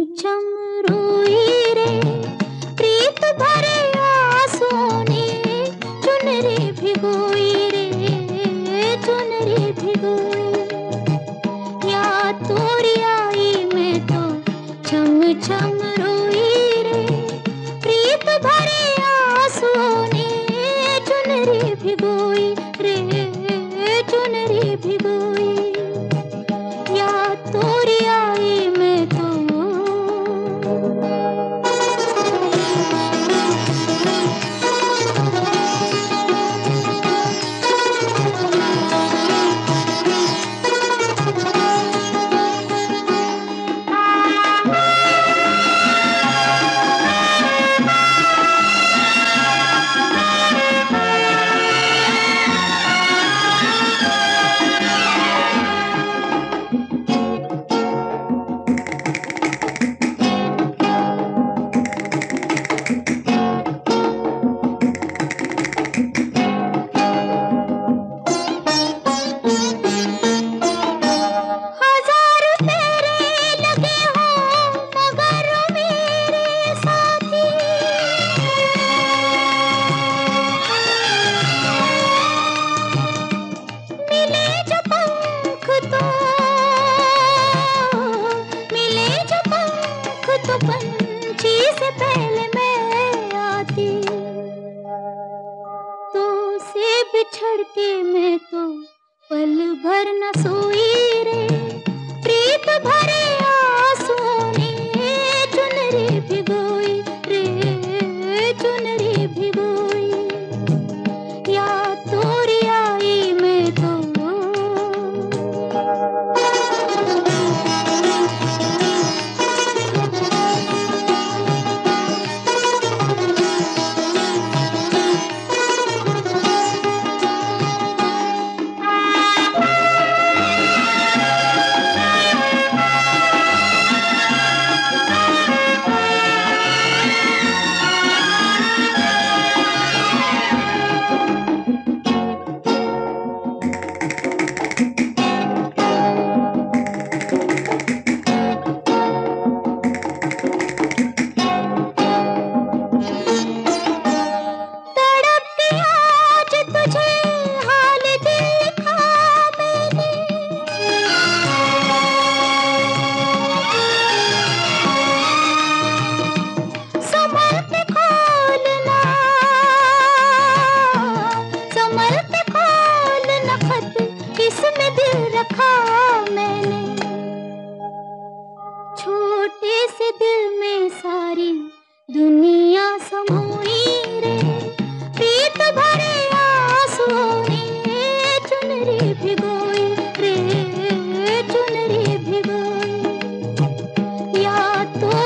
चम रोई रे, प्रीत भरे आंसुओं ने चुनरी भिगोई रे, चुनरी भिगोई। याद तोरी आई मैं तो चम चम रोई रे, प्रीत भरे आंसुओं ने चुनरी भिगोई रे, चुनरी भिगोई। याद तोरी आई मैं तो तो पंछी से पहले मैं आती, तो से बिछड़ के मैं तो पल भर न सोई रे, प्रीत भरे आंसुओं ने चुनरी भिगोई रे, चुनरी भिगोई। याद तोरी आई मैं तो रखा मैंने, छोटे से दिल में सारी दुनिया समोई रे, प्रीत भरे आंसुओं ने चुनरी भिगोई रे, चुनरी भिगोई। याद तो